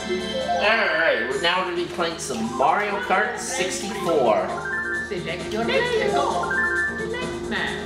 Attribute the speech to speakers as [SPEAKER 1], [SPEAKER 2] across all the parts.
[SPEAKER 1] Alright, now we're going to be playing some Mario Kart 64.
[SPEAKER 2] Select your next vehicle. Select man.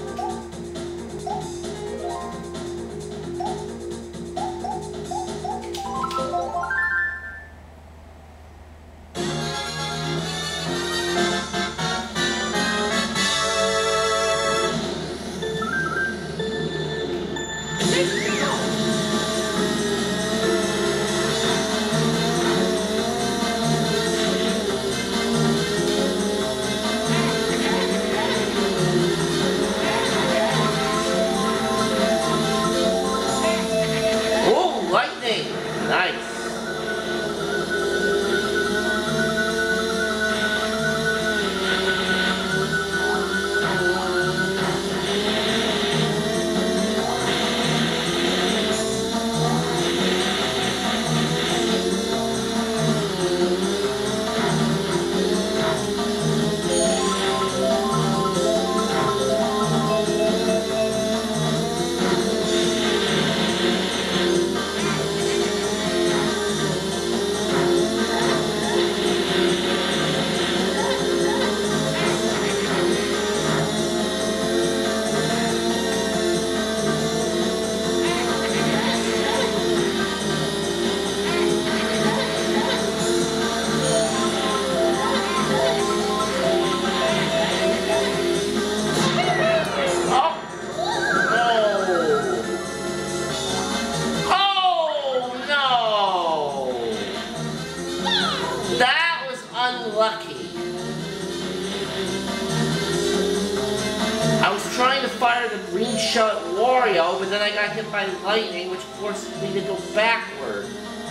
[SPEAKER 1] Nice. Unlucky. I was trying to fire the green shot at Wario, but then I got hit by lightning, which forced me to go backward.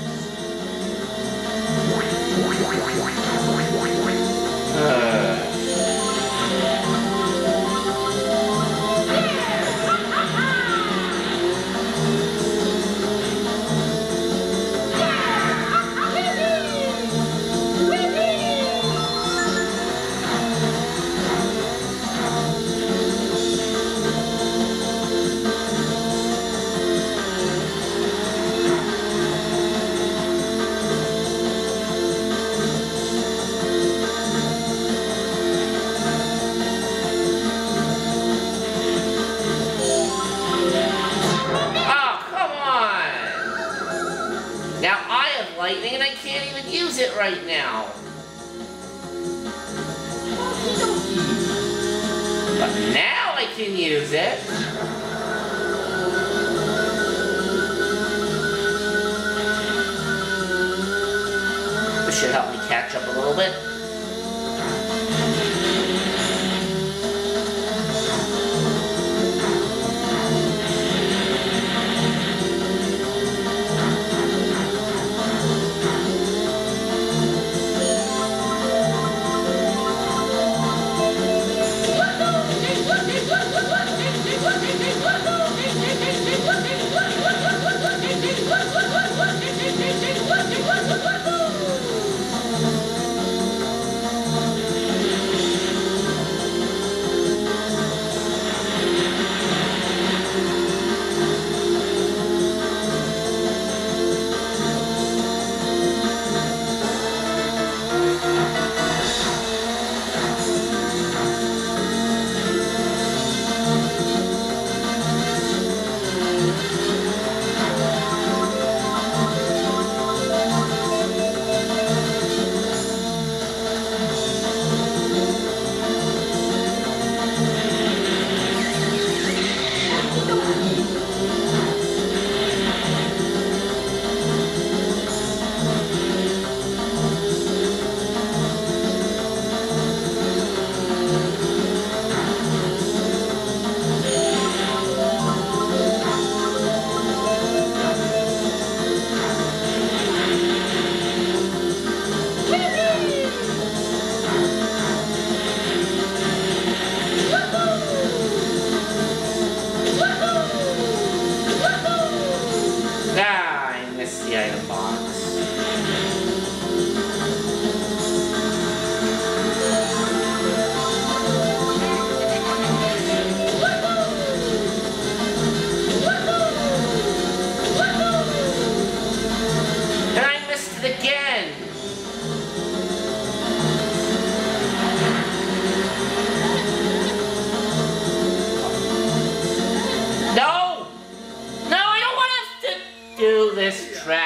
[SPEAKER 1] Now I have lightning and I can't even use it right now. But now I can use it. This should help me catch up a little bit.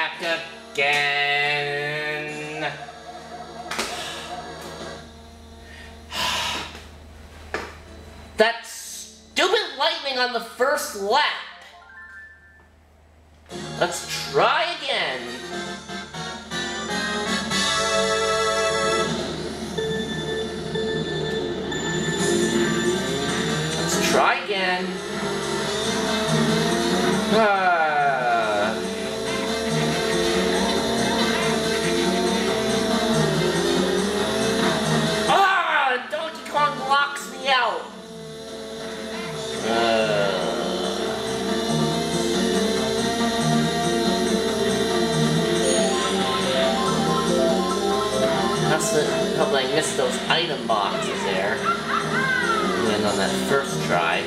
[SPEAKER 1] back again. That stupid lightning on the first lap. Let's try again. Let's try again. Donkey Kong locks me out. Hope I missed those item boxes there. Even on that first try.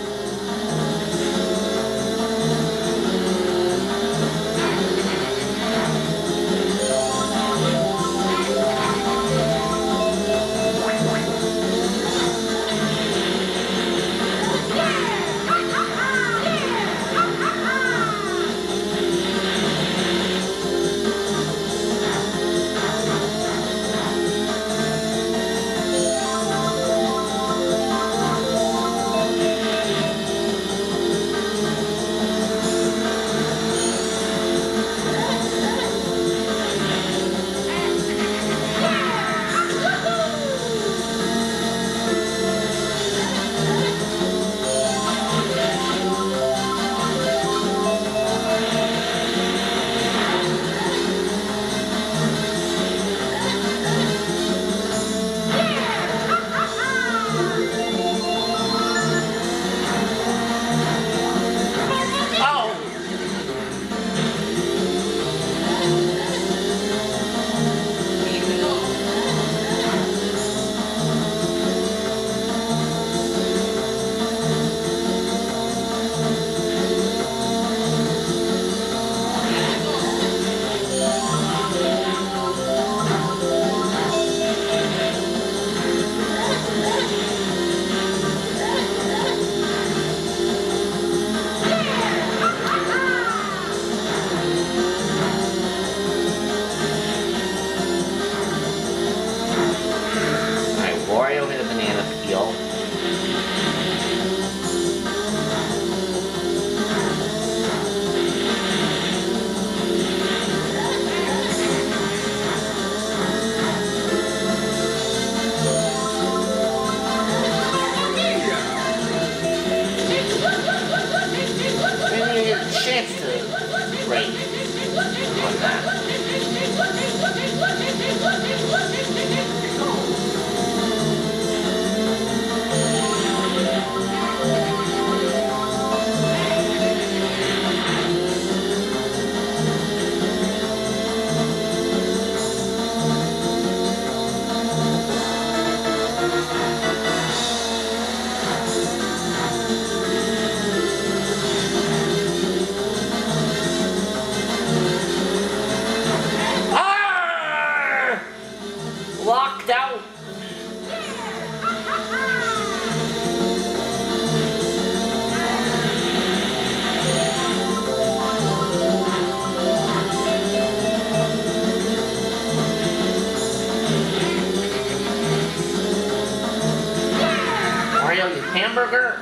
[SPEAKER 1] Locked out. Mario, you hamburger.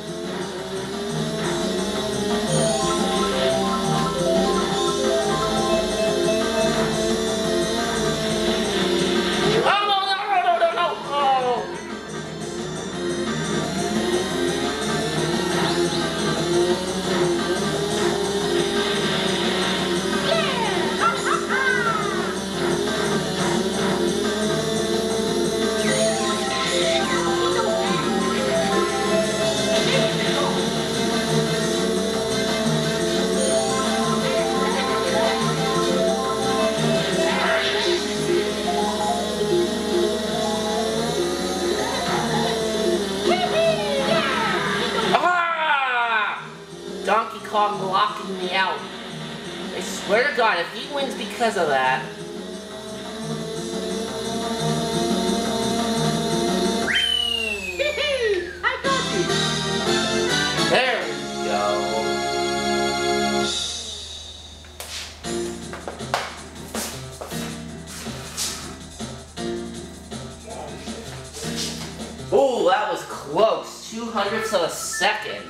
[SPEAKER 1] Donkey Kong locking me out. I swear to God, if he wins because of that...
[SPEAKER 2] I got you.
[SPEAKER 1] There we go. that was close. 200ths of a second.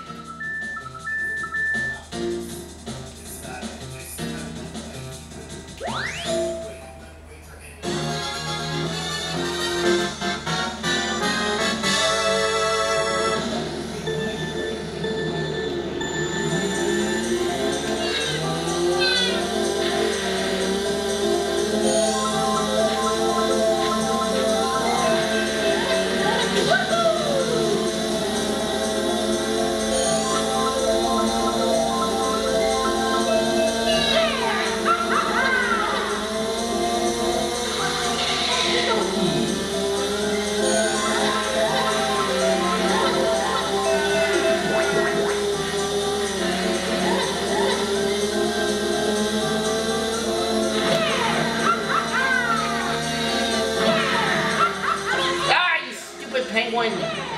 [SPEAKER 1] Penguin.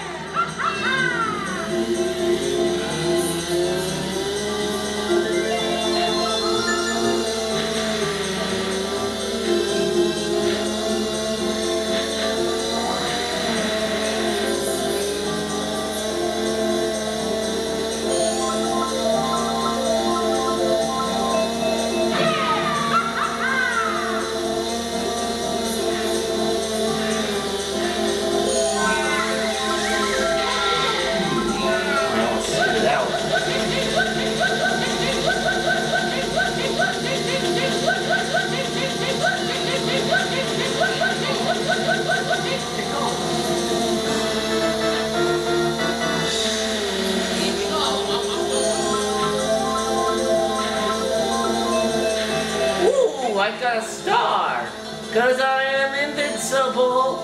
[SPEAKER 1] I got a star, 'cause I am invincible.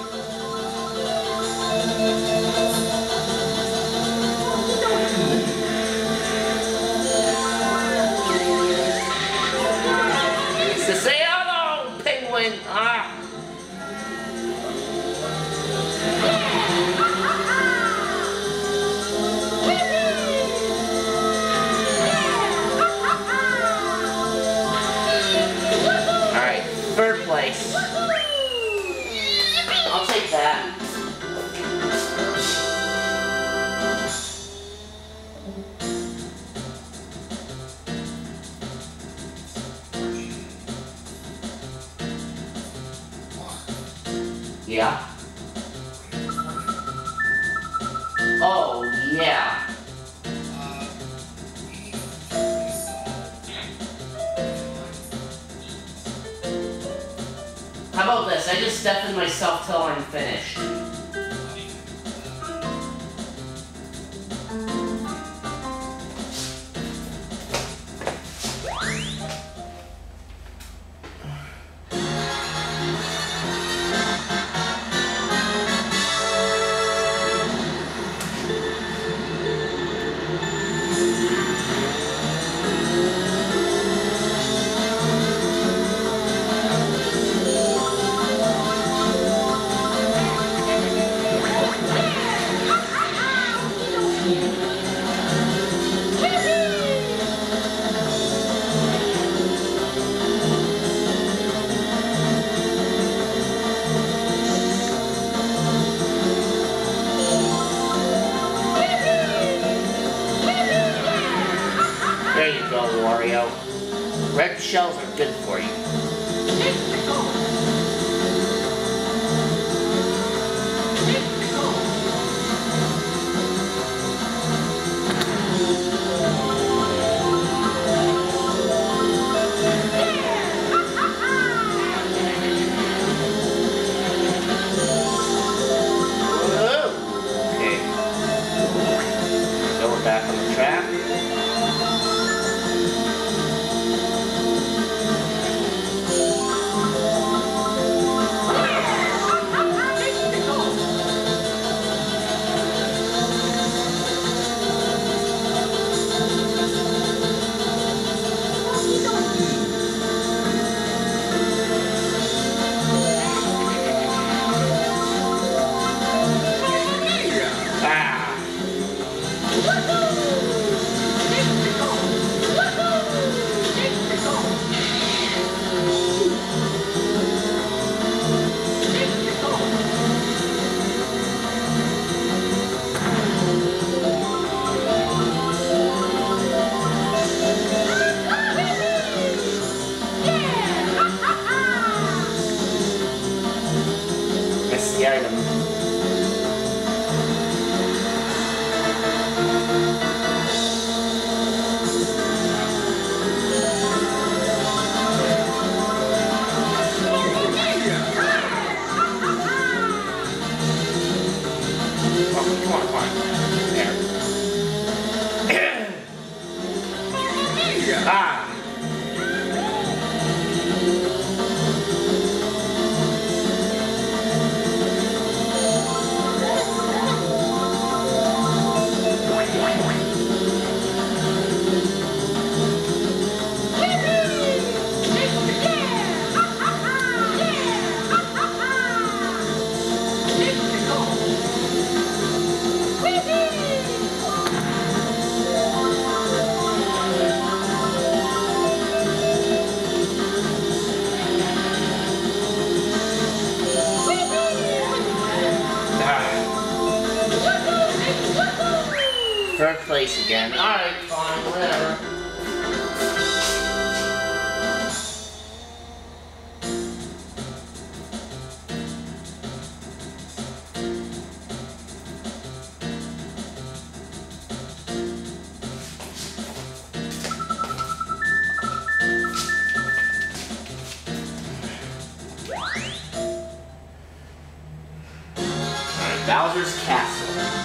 [SPEAKER 1] To say hello, penguin. Ah. Third place. I'll take that. Yeah. Oh, yeah. How about this? I just deafen myself till I'm finished. There you go, Wario. Red shells are good for you. Okay. Going back on the track. place again. Alright, fine, whatever. Bowser's Castle.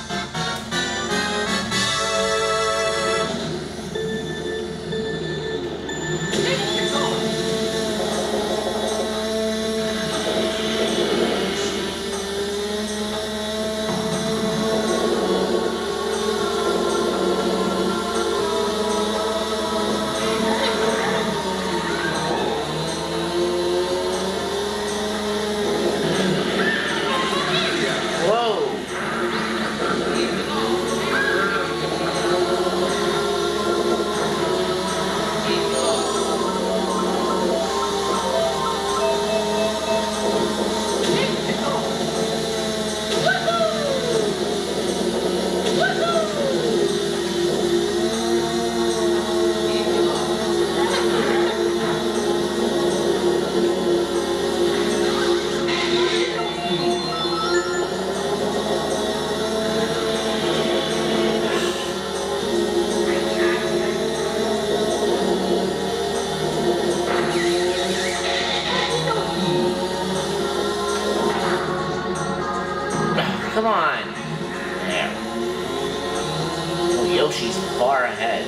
[SPEAKER 1] Come on. There. Oh, Yoshi's far ahead.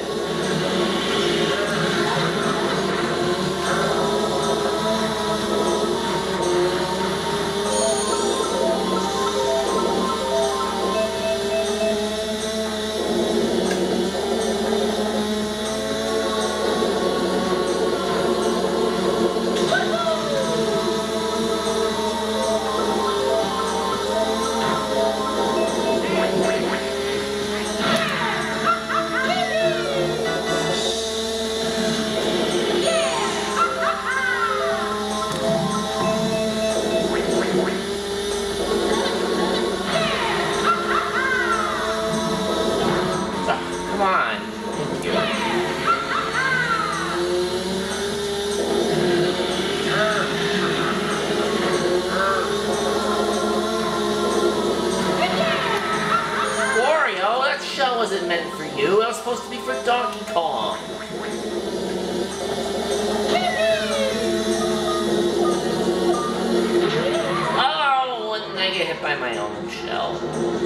[SPEAKER 1] Come on. Thank you. Wario, that shell wasn't meant for you. It was supposed to be for Donkey Kong. Oh, and I get hit by my own shell.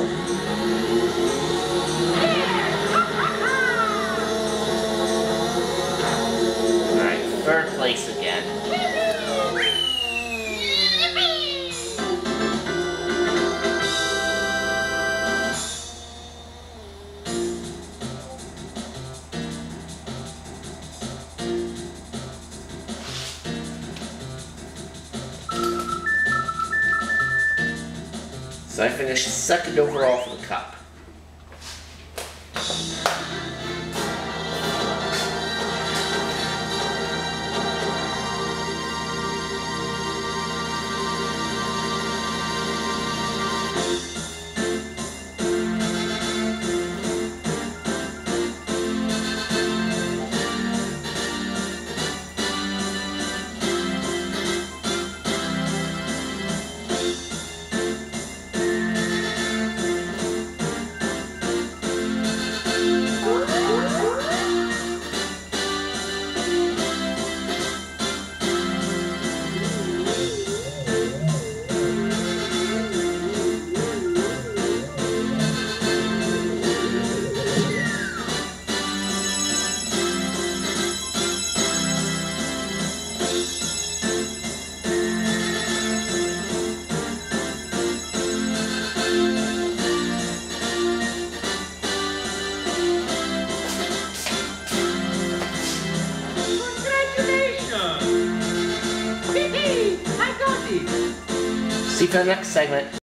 [SPEAKER 1] Third place again. So I finished second overall for the cup. See you for the next segment.